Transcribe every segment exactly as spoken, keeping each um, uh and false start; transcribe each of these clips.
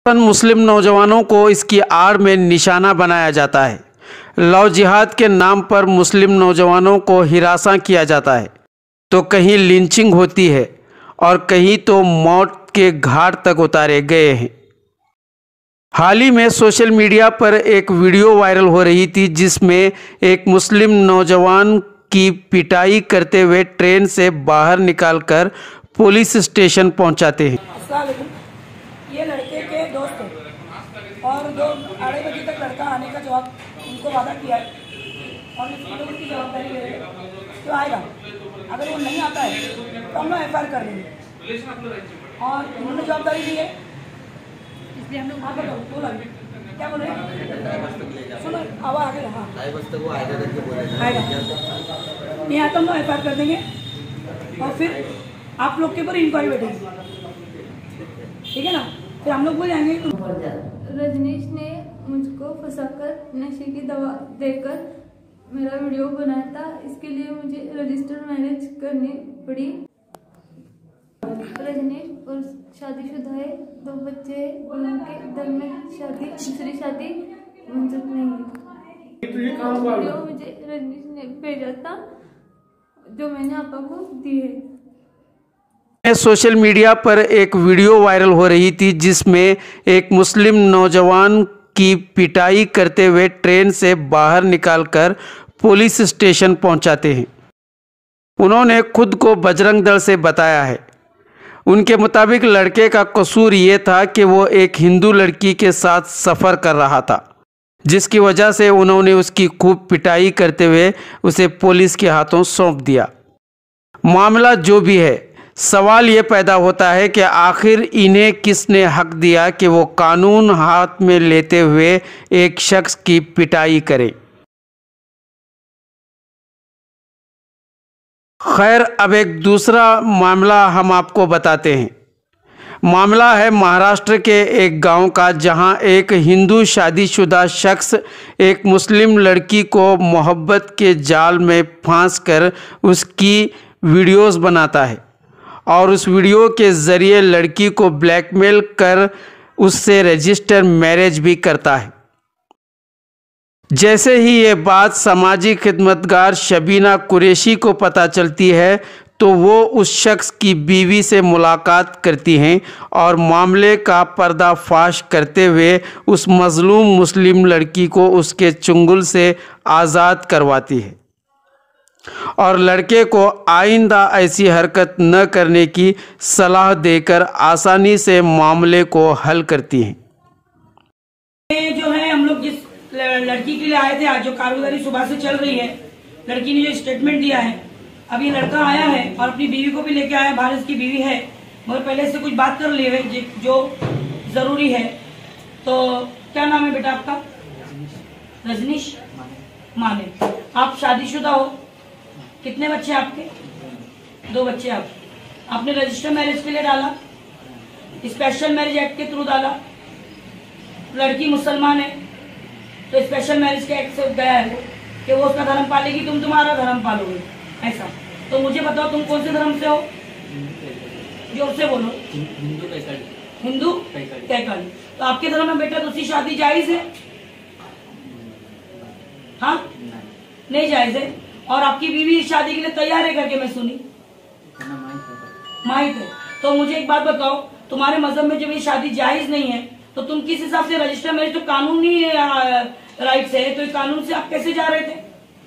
मुस्लिम नौजवानों को इसकी आड़ में निशाना बनाया जाता है। लव जिहाद के नाम पर मुस्लिम नौजवानों को हिरासा किया जाता है, तो कहीं लिंचिंग होती है और कहीं तो मौत के घाट तक उतारे गए हैं। हाल ही में सोशल मीडिया पर एक वीडियो वायरल हो रही थी जिसमें एक मुस्लिम नौजवान की पिटाई करते हुए ट्रेन से बाहर निकालकर पुलिस स्टेशन पहुंचाते हैं। ये लड़के के दोस्त हैं और दो अढ़ाई बजे तक लड़का आने का जवाब उनको वादा किया है और उसकी जवाबदारी ले रहे हैं तो आएगा। अगर वो नहीं आता है तो हम लोग एफ आई आर कर देंगे और उन्होंने जवाबदारी दी है, इसलिए हम लोग वहाँ पर बोला क्या बोल रहे हैं, सुनो आवा आगे हाँ आएगा नहीं आता हम लोग एफ आई आर कर देंगे और फिर आप लोग के ऊपर इंक्वायरी बैठेगी, ठीक है ना। फिर हम लोग बोल जाएंगे। रजनीश ने मुझको फंसाकर नशे की दवा देकर मेरा वीडियो बनाया था, इसके लिए मुझे रजिस्टर मैरिज करनी पड़ी। रजनीश और शादीशुदा है, दो बच्चे हैं, उनके दरमियान शादी दूसरी शादी मंजूर नहीं है। वीडियो मुझे रजनीश ने भेजा था जो मैंने आपा को दी है। सोशल मीडिया पर एक वीडियो वायरल हो रही थी जिसमें एक मुस्लिम नौजवान की पिटाई करते हुए ट्रेन से बाहर निकालकर पुलिस स्टेशन पहुंचाते हैं। उन्होंने खुद को बजरंग दल से बताया है। उनके मुताबिक लड़के का कसूर ये था कि वो एक हिंदू लड़की के साथ सफ़र कर रहा था, जिसकी वजह से उन्होंने उसकी खूब पिटाई करते हुए उसे पुलिस के हाथों सौंप दिया। मामला जो भी है, सवाल ये पैदा होता है कि आखिर इन्हें किसने हक दिया कि वो कानून हाथ में लेते हुए एक शख्स की पिटाई करें। खैर, अब एक दूसरा मामला हम आपको बताते हैं। मामला है महाराष्ट्र के एक गांव का, जहां एक हिंदू शादीशुदा शख्स एक मुस्लिम लड़की को मोहब्बत के जाल में फांसकर उसकी वीडियोस बनाता है और उस वीडियो के ज़रिए लड़की को ब्लैकमेल कर उससे रजिस्टर मैरिज भी करता है। जैसे ही ये बात समाजी खिदमतगार शबीना कुरैशी को पता चलती है तो वो उस शख्स की बीवी से मुलाकात करती हैं और मामले का पर्दाफाश करते हुए उस मज़लूम मुस्लिम लड़की को उसके चुंगल से आज़ाद करवाती है और लड़के को आइंदा ऐसी हरकत न करने की सलाह देकर आसानी से मामले को हल करती हैं। जो है हम लोग जिस लड़की के लिए आए थे, आज जो कारगुजारी सुबह से चल रही है, लड़की ने जो स्टेटमेंट दिया है, अब ये लड़का आया है और अपनी बीवी को भी लेके आया। भारत की बीवी है, मगर पहले से कुछ बात कर लिए हुए जो जरूरी है। तो क्या नाम है बेटा आपका? रजनीश माने। आप शादीशुदा हो? कितने बच्चे आपके? दो बच्चे। आप आपने रजिस्टर मैरिज के लिए डाला, स्पेशल मैरिज एक्ट के थ्रू डाला। लड़की मुसलमान है तो स्पेशल मैरिज के एक्ट से गया है वो कि वो उसका धर्म पालेगी, तुम तुम्हारा धर्म पालोगे, ऐसा। तो मुझे बताओ तुम कौन से धर्म से हो? जोर से बोलो। हिंदू कैकाली। हिंदू कैकाली। तो आपके धर्म में बेटा दूसरी शादी जायज है? हाँ, नहीं जायज है। और आपकी बीवी शादी के लिए तैयार है करके मैं सुनी, माहित है। तो मुझे एक बात बताओ, तुम्हारे मजहब में जब ये शादी जायज नहीं है तो तुम किस हिसाब से रजिस्टर मैरिज, तो कानूनी राइट है, तो कानून से आप कैसे जा रहे थे?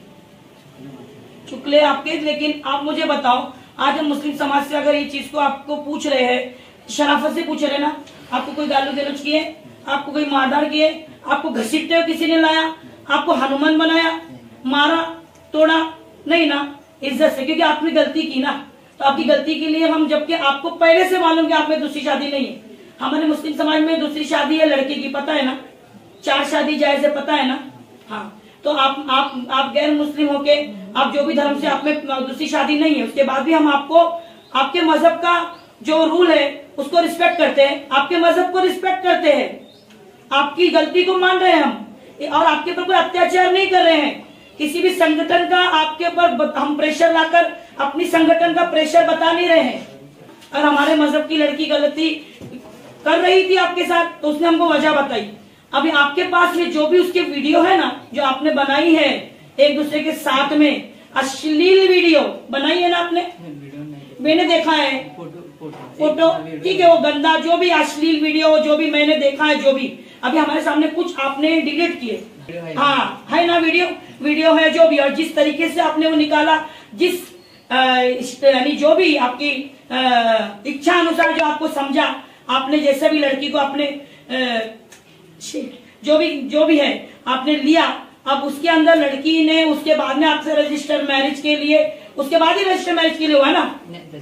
चुकले आपके। लेकिन आप मुझे बताओ, आज हम मुस्लिम समाज से अगर ये चीज को आपको पूछ रहे हैं, शराफत से पूछ रहे ना, आपको कोई गाली गलौज किए, आपको कोई मारधार किए, आपको घसीटते हुए किसी ने लाया, आपको हनुमान बनाया, मारा तोड़ा? नहीं ना, इज्जत से, क्योंकि आपने गलती की ना। तो आपकी गलती के लिए हम, जबकि आपको पहले से मालूम कि आप में दूसरी शादी नहीं है। हमारे मुस्लिम समाज में दूसरी शादी है लड़के की, पता है ना, चार शादी जायज है, पता है ना। हाँ, तो आप आप आप गैर मुस्लिम होके, आप जो भी धर्म से, आप में दूसरी शादी नहीं है, उसके बाद भी हम आपको आपके मजहब का जो रूल है उसको रिस्पेक्ट करते हैं, आपके मजहब को रिस्पेक्ट करते हैं, आपकी गलती को मान रहे हैं हम, और आपके ऊपर कोई अत्याचार नहीं कर रहे हैं। किसी भी संगठन का आपके ऊपर हम प्रेशर लाकर अपनी संगठन का प्रेशर बता नहीं रहे हैं। और हमारे मजहब की लड़की गलती कर रही थी आपके साथ, तो उसने हमको वजह बताई। अभी आपके पास ये जो भी उसके वीडियो है ना, जो आपने बनाई है एक दूसरे के साथ में, अश्लील वीडियो बनाई है ना आपने, मैंने देखा है फोटो, ठीक है, वो गंदा जो भी अश्लील वीडियो, जो भी मैंने देखा है, जो भी अभी हमारे सामने कुछ आपने डिलीट किए, हाँ है ना, वीडियो वीडियो है जो भी, और जिस तरीके से आपने वो निकाला, जिस यानी जो भी आपकी इच्छा अनुसार जो आपको समझा, आपने जैसे भी लड़की को आपने जो भी जो भी है आपने लिया, अब उसके अंदर लड़की ने उसके बाद में आपसे रजिस्टर मैरिज के लिए, उसके बाद ही रजिस्टर मैरिज के लिए हुआ ना,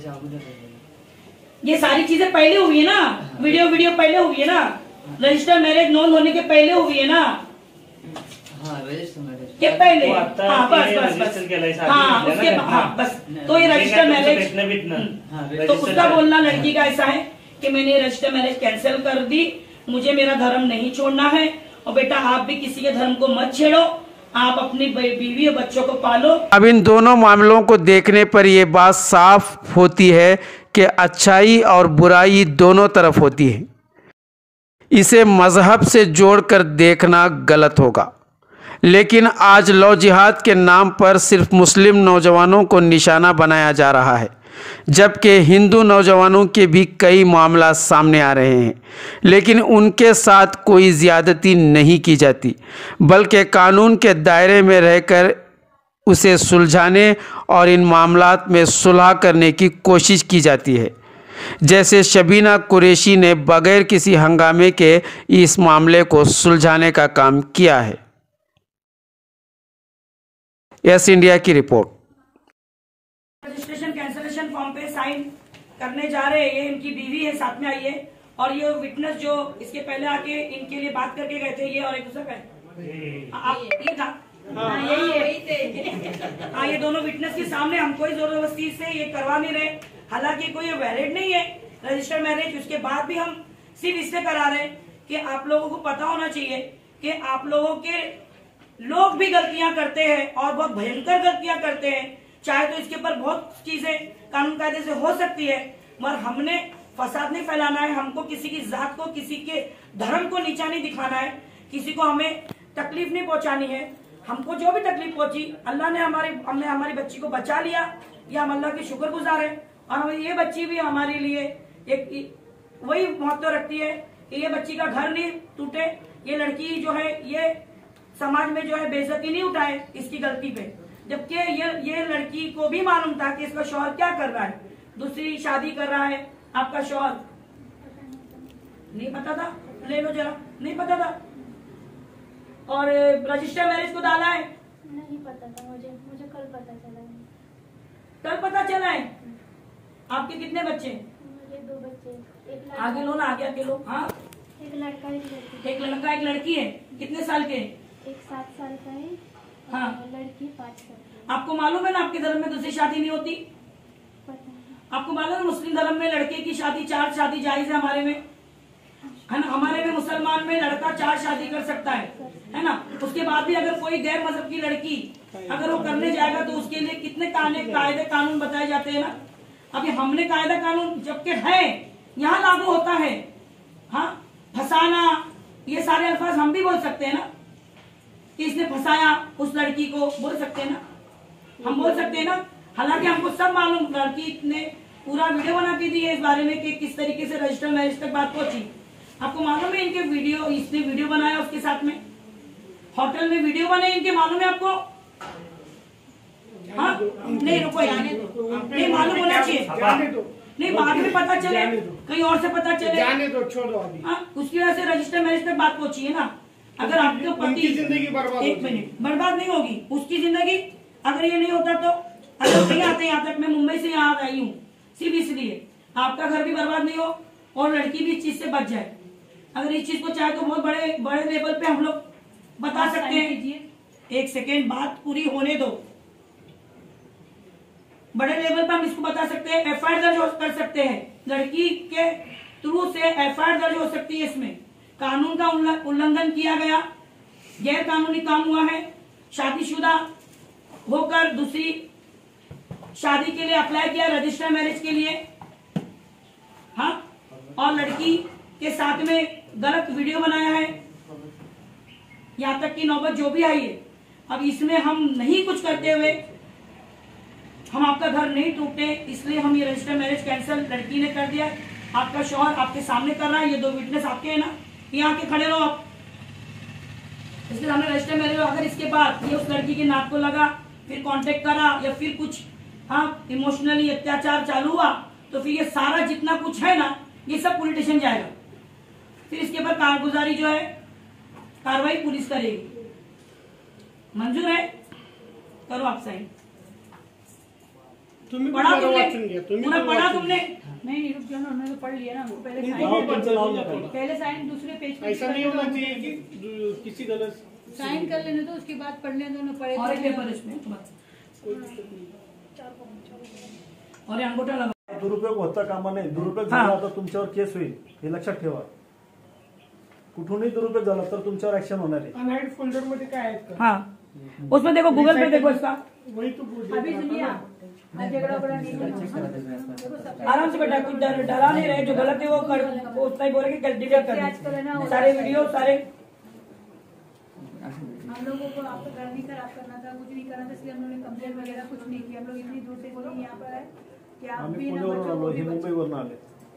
ये सारी चीजें पहले हुई है ना, वीडियो वीडियो पहले हुई है ना, रजिस्टर मैरिज नॉन होने के पहले हुई है ना, हाँ रजिस्टर मैरिज के पहले, हाँ बस बस बस हाँ उसके हाँ बस, तो ये रजिस्टर मैरिज, तो उसका बोलना लड़की का ऐसा है कि मैंने रजिस्टर मैरिज कैंसिल कर दी, मुझे मेरा धर्म नहीं छोड़ना है, और बेटा आप भी किसी के धर्म को मत छेड़ो, आप अपनी बीवी और बच्चों को पालो। अब इन दोनों मामलों को देखने पर यह बात साफ होती है कि अच्छाई और बुराई दोनों तरफ होती है। इसे मजहब से जोड़कर देखना गलत होगा, लेकिन आज लव जिहाद के नाम पर सिर्फ मुस्लिम नौजवानों को निशाना बनाया जा रहा है, जबकि हिंदू नौजवानों के भी कई मामला सामने आ रहे हैं, लेकिन उनके साथ कोई ज़्यादती नहीं की जाती, बल्कि कानून के दायरे में रहकर उसे सुलझाने और इन मामलात में सुलह करने की कोशिश की जाती है, जैसे शबीना कुरैशी ने बगैर किसी हंगामे के इस मामले को सुलझाने का काम किया है। यस इंडिया की रिपोर्ट। रजिस्ट्रेशन कैंसिलेशन फॉर्म पे साइन करने जा रहे हैं, ये इनकी बीवी है, साथ में आई है, और ये विटनेस जो इसके पहले आके इनके लिए बात करके गए थे, ये और एक दूसरे का आप ये था हाँ, यही है हाँ, ये दोनों विटनेस के सामने हम कोई जोर जबरदस्ती से ये करवा नहीं रहे, हालांकि कोई ये वैलिड नहीं है रजिस्टर्ड मैरिज, उसके बाद भी हम सिर्फ इसलिए करा रहे हैं कि आप लोगों को पता होना चाहिए कि आप लोगों के लोग भी गलतियां करते हैं और बहुत भयंकर गलतियां करते हैं, चाहे तो इसके ऊपर बहुत चीजें कानून कायदे से हो सकती है, मगर हमने फसाद नहीं फैलाना है, हमको किसी की जात को, किसी के धर्म को नीचा नहीं दिखाना है, किसी को हमें तकलीफ नहीं पहुंचानी है। हमको जो भी तकलीफ पहुंची, अल्लाह ने हमारी हमने हमारी बच्ची को बचा लिया, या हम अल्लाह के शुक्रगुजार है, और हमें ये बच्ची भी हमारे लिए एक वही महत्व रखती है कि ये बच्ची का घर नहीं टूटे, ये लड़की जो है ये समाज में जो है बेइज्जती नहीं उठाए इसकी गलती पे, जबकि ये ये लड़की को भी मालूम था कि इसका शौहर क्या कर रहा है, दूसरी शादी कर रहा है, आपका शौहर नहीं पता था, ले लो जरा, नहीं पता था, और रजिस्टर मैरिज को डाला है, नहीं पता था मुझे, मुझे कल पता चला है। कल पता चला है। आपके कितने बच्चे? मुझे दो बच्चे, एक लड़का, आगे लो ना, आगे आगे लो, हाँ एक लड़का एक लड़की, एक लड़का एक लड़की है, कितने साल के? एक सात साल का है, हाँ लड़की पाँच साल की। आपको मालूम है ना आपके धर्म में दूसरी शादी नहीं होती? पता नहीं। आपको मालूम है मुस्लिम धर्म में लड़के की शादी चार शादी जायज है, हमारे में है ना, हमारे में मुसलमान में लड़का चार शादी कर सकता है, है ना, उसके बाद भी अगर कोई गैर मजहब की लड़की अगर वो करने जाएगा तो उसके लिए कितने कायदे कानून बताए जाते हैं ना। अभी हमने कायदा कानून जबकि है यहाँ लागू होता है, हाँ फंसाना, ये सारे अल्फाज हम भी बोल सकते हैं ना कि इसने फंसाया उस लड़की को, बोल सकते हैं ना, हम बोल सकते हैं ना, हालांकि हमको सब मालूम, लड़की ने पूरा वीडियो बना के दी है इस बारे में कि किस तरीके से रजिस्टर मैरिज तक बात पहुंची। आपको मालूम है इनके वीडियो, इसने वीडियो बनाया उसके साथ में, होटल में वीडियो बनाई इनके, मालूम है आपको? हाँ नहीं रुको यार, नहीं मालूम होना चाहिए, नहीं बाद में पता चले, कहीं और से पता चले, हाँ उसकी वजह से रजिस्टर मैरिज तक बात पहुंची है ना। अगर आपके पति, एक मिनट, बर्बाद नहीं होगी उसकी जिंदगी अगर ये नहीं होता तो, अगर नहीं आते यहाँ तक, मैं मुंबई से यहाँ आई हूँ सिर्फ इसलिए, आपका घर भी बर्बाद नहीं हो और लड़की भी इस चीज से बच जाए। अगर इस चीज को चाहे तो बहुत बड़े बड़े लेवल पे हम लोग बता सकते हैं। एक सेकेंड बात पूरी होने दो, बड़े लेवल पे हम इसको बता सकते हैं, एफ आई आर दर्ज कर सकते हैं, लड़की के थ्रू से एफ आई आर दर्ज हो सकती है, इसमें कानून का उल्लंघन किया गया, गैर कानूनी काम हुआ है, शादीशुदा होकर दूसरी शादी के लिए अप्लाई किया, रजिस्टर मैरिज के लिए, हाँ, और लड़की के साथ में गलत वीडियो बनाया है, यहाँ तक की नौबत जो भी आई है। अब इसमें हम नहीं कुछ करते हुए हम आपका घर नहीं टूटे, इसलिए हम ये रजिस्टर मैरिज कैंसिल लड़की ने कर दिया। आपका शौहर आपके सामने कर रहा है, ये दो विटनेस आपके हैं ना, यहाँ के खड़े रहो आप। इसलिए हमने रजिस्टर मैरिज, अगर इसके बाद ये उस लड़की की नाक को लगा, फिर कांटेक्ट करा या फिर कुछ हाँ इमोशनली अत्याचार चालू हुआ, तो फिर ये सारा जितना कुछ है ना, ये सब पुलिस स्टेशन जाएगा। फिर इसके ऊपर कारगुजारी जो है कार्रवाई पुलिस करेगी। मंजूर है? करो आप साइन। पढ़ा तुमने? पूरा पढ़ा तुमने? नहीं नहीं रुक जाओ ना, उन्होंने तो पढ़ लिया ना। पहले साइन पहले साइन दूसरे पेज पे ऐसा नहीं होना चाहिए कि किसी गलत साइन कर लेने तो उसके बाद पढ़ लेने दोनों पढ़े और पेपर इसमें और अंगूठा लगा। दुरुपयोग होता कामा नये, दुरुपयोग झाला तर तुमच्यावर केस होईल, हे लक्षात ठेवा। कुठूनही दुरुपयोग झाला तर तुमच्यावर ऍक्शन होणार आहे। अनहाइड फोल्डर मध्ये काय आहे? हाँ उसमें देखो, गूगल पे देखो इसका। वही तो अभी सुनिए, आराम से बेटा, कुछ डर डरा नहीं रहे। जो गलत है वो कर, वो उतना ही बोले कि डिलीट कर दे सारे वीडियो सारे। हम लोगों को आपका घर नहीं खराब करना था, कुछ नहीं करना था, इसलिए हम लोगों ने कंप्लेंट वगैरह कुछ नहीं किया। हम लोग इतनी दूर से बोले यहाँ पर है कि आप भी ना बच्चों को भी मुंबईवरून आले।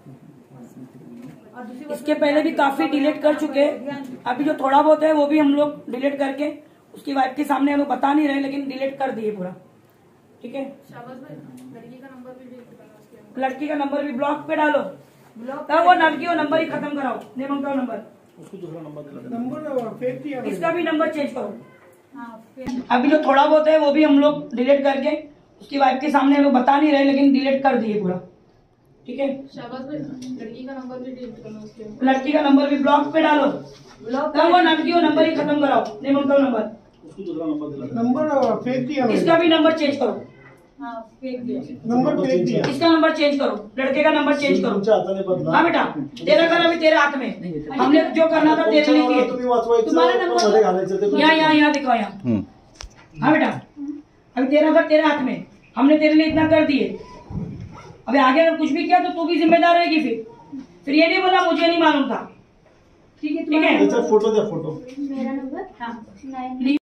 और दूसरी इसके पहले भी काफी डिलीट कर चुके, अभी जो थोड़ा बहुत है वो भी हम लोग डिलीट करके उसकी वाइफ के सामने हम लोग बता नहीं रहे, लेकिन डिलीट कर दिए पूरा। ठीक है, लड़की का नंबर भी डिलीट करना, लड़की का नंबर भी ब्लॉक पे डालो, तब वो लड़की वो नंबर ही खत्म कराओ, नहीं मांगता नंबर, उसको दूसरा नंबर नंबर फेक किया, इसका भी नंबर चेंज करो। हाँ अभी जो थोड़ा बहुत है वो भी हम लोग डिलीट करके उसकी वाइफ के सामने हम लोग बता नहीं रहे, लेकिन डिलीट कर दिए पूरा। ठीक है, लड़की का नंबर भी डिलीट करना, उसके लड़की का नंबर भी ब्लॉक पे डालो, तब वो लड़की वो नंबर ही खत्म कराओ, नहीं मांगता नंबर, उसको दूसरा नंबर दिला। नंबर फेक दिया, इसका भी नंबर चेंज करो, हाँ फेक दिया, नंबर फेक दिया, इसका नंबर चेंज करो, लड़के का नंबर चेंज करो। तुमच्या हाताने बदला। हाँ बेटा, तेरा घर अभी तेरे हाथ में, हमने जो करना था तेरे लिए किए। तुम्ही वाचवायचं, तुम्हारा नंबर मध्ये घालायचं ते यहाँ यहाँ यहाँ दिखाओ यहाँ। हाँ बेटा, अभी तेरा घर तेरे हाथ में, हमने तेरे लिए इतना कर दिए, अभी आगे अगर कुछ भी किया तो तू भी जिम्मेदार रहेगी। फिर फिर ये नहीं बोला मुझे नहीं मालूम था। ठीक है, ठीक है, त्याचा फोटो द्या, फोटो। मेरा नंबर हाँ नाइन